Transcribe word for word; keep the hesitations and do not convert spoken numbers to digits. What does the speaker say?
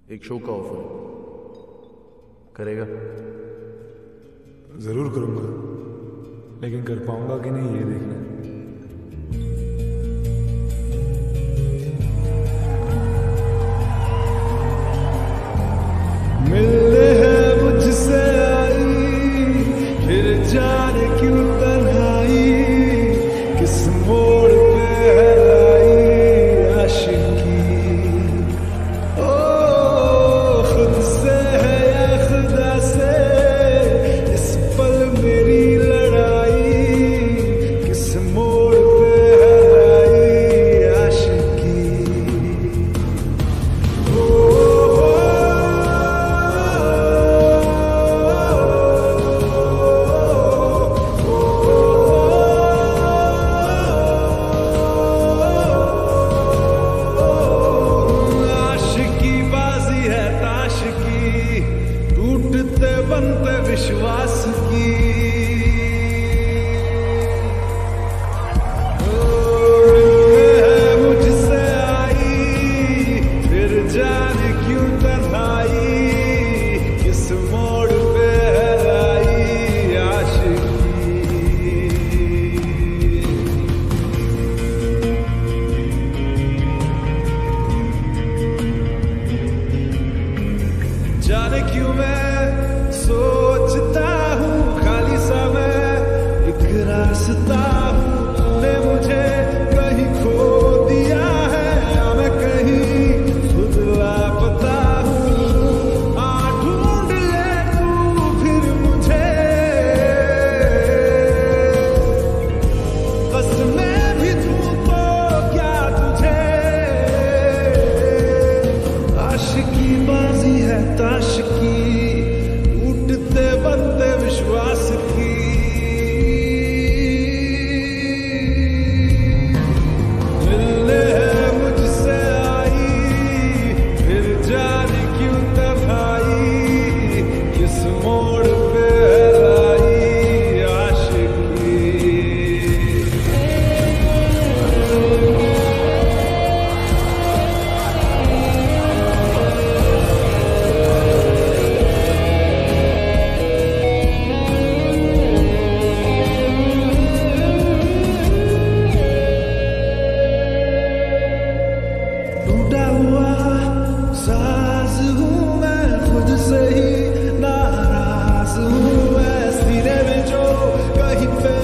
एक शो का ऑफर करेगा? जरूर करूंगा, लेकिन कर पाऊंगा कि नहीं ये देखना है। मिलने है मुझसे आई, फिर जाने क्यों तन्हाई, किस मोड़ पे है लाई आशिकी। ओ खुद से है या खुदा से, इस पल मेरी लड़ाई, किस मोड़ पे है लाई आशिकी। ओ टूटते बनते विश्वास की, मिलने है मुझसे आई, फिर जाने क्यों तन्हाई, किस मोड़ पे है लाई आशिकी। जाने क्यों मैं सोचता हूँ खाली समय एक रास्ता हूँ, तूने मुझे कहीं खो दिया है या मैं कहीं खुद लापता हूँ। आ ढूंढ ले तू फिर मुझे, कसमें भी दूँ तो क्या तुझे। आशिकी बाजी है ताश की, टूटते बनते विश्वास की। मिलने है मुझसे आई, फिर जाने क्यों तन्हाई, किस मोड़ पे है लाई आशिकी। टूटा हुआ साज हूँ मैं, खुद से ही नाराज हूँ मैं, सीने में जो कहीं पे